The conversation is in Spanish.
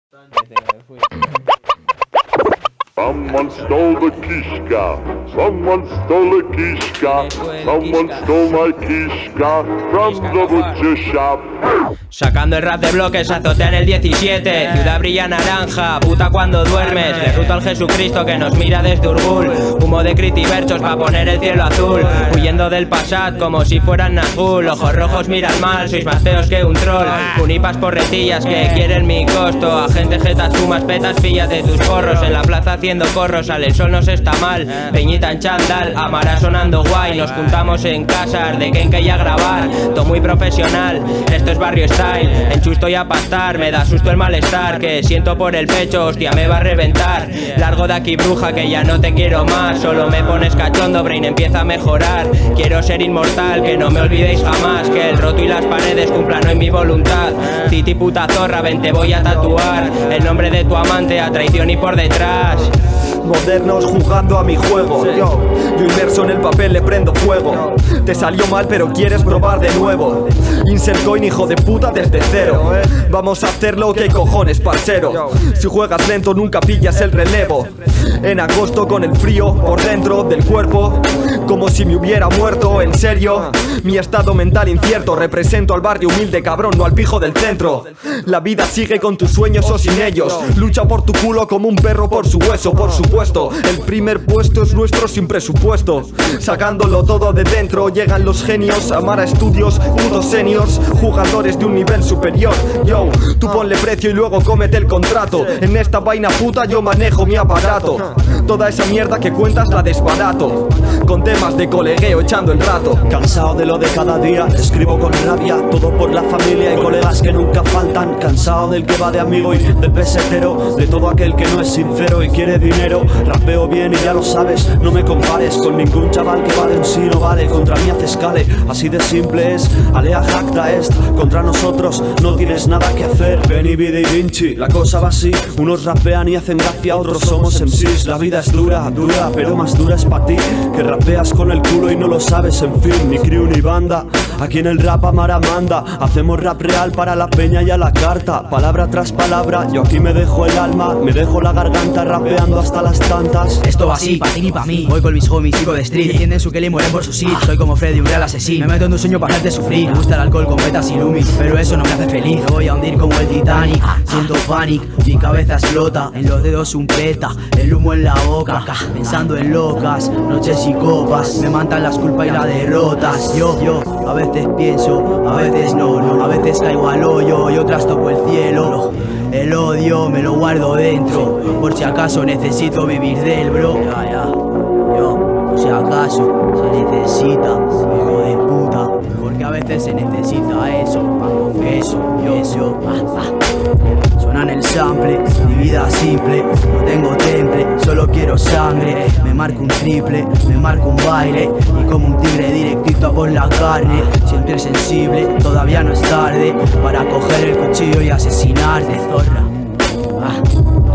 Someone stole the Kishka. Someone stole the Kishka. Someone stole my Kishka from the butcher shop. Sacando el rap de bloques, azotea en el 17. Ciudad brilla naranja, puta cuando duermes. Le ruto al Jesucristo que nos mira desde Urgul. Humo de critiversos pa' poner el cielo azul. Huyendo del pasado como si fueran Nazgûl. Ojos rojos miran mal, sois más feos que un troll. Unipas porretillas que quieren mi costo. Agente jetas, fumas, petas, píllate tus porros. En la plaza haciendo corros, sale el sol, nos está mal. Peñita en chandal, Amara sonando guay. Nos juntamos en casas de Kenke y a grabar. Todo muy profesional, esto es barrio style. En chusto y a pastar, me da susto el malestar que siento por el pecho, hostia me va a reventar. Largo de aquí bruja que ya no te quiero más. Solo me pones cachondo, brain empieza a mejorar. Quiero ser inmortal, que no me olvidéis jamás. Que el roto y las paredes cumplan hoy mi voluntad. Titi puta zorra, ven te voy a tatuar el nombre de tu amante a traición y por detrás. Modernos jugando a mi juego. Yo inmerso en el papel le prendo fuego. Te salió mal pero quieres probar de nuevo. Insert coin hijo de puta desde cero. Vamos a hacerlo, que cojones parcero. Si juegas lento nunca pillas el relevo. En agosto con el frío por dentro del cuerpo, como si me hubiera muerto, en serio. Mi estado mental incierto, represento al barrio humilde cabrón, no al pijo del centro. La vida sigue con tus sueños o sin ellos. Lucha por tu culo como un perro por su hueso, por supuesto. El primer puesto es nuestro sin presupuesto. Sacándolo todo de dentro, llegan los genios. Amara Studios, putos seniors, jugadores de un nivel superior. Yo, tú ponle precio y luego cómete el contrato. En esta vaina puta yo manejo mi aparato. Toda esa mierda que cuentas la desbarato, con temas de colegueo echando el rato. Cansado de lo de cada día, escribo con rabia. Todo por la familia y colegas que nunca faltan. Cansado del que va de amigo y del pesetero. De todo aquel que no es sincero y quiere dinero. Rapeo bien y ya lo sabes, no me compares con ningún chaval que vale en sí no vale. Contra mí haces cale, así de simple es. Alea jacta est, contra nosotros no tienes nada que hacer. Benny, Vide y Vinci, la cosa va así. Unos rapean y hacen gracia, otros somos MCs. La vida es dura, dura, pero más dura es pa' ti, que rapeas con el culo y no lo sabes, en fin. Ni crew ni banda, aquí en el rap Amara manda. Hacemos rap real para la peña y a la carta. Palabra tras palabra, yo aquí me dejo el alma, me dejo la garganta rapeando hasta las tantas. Esto va así, pa' ti ni pa' mí. Voy con mis homies, sigo de street. Defienden su Kelly y mueren por su sit. Soy como Freddy, un real asesino. Me meto en tu sueño para hacerte sufrir. Me gusta el alcohol con metas y lumis, pero eso no me hace feliz. Me voy a hundir como el Titanic. Siento panic, mi cabeza explota. En los dedos un peta, el humo en la boca. Pensando en locas, noches y copas. Me mantan las culpas y las derrotas. Yo, a veces pienso, a veces no. A veces caigo al hoyo y otras toco el cielo. El odio me lo guardo dentro, por si acaso necesito vivir del bro. Yo, por si acaso se necesita, hijo de puta. Porque a veces se necesita eso, pan con queso, yo. Suenan el sample, mi vida simple. No tengo temple, solo quiero sangre. Me marco un triple, me marco un baile. Y como un tigre directito a por la carne. Siempre sensible, todavía no es tarde para coger el cuchillo y asesinarte, zorra.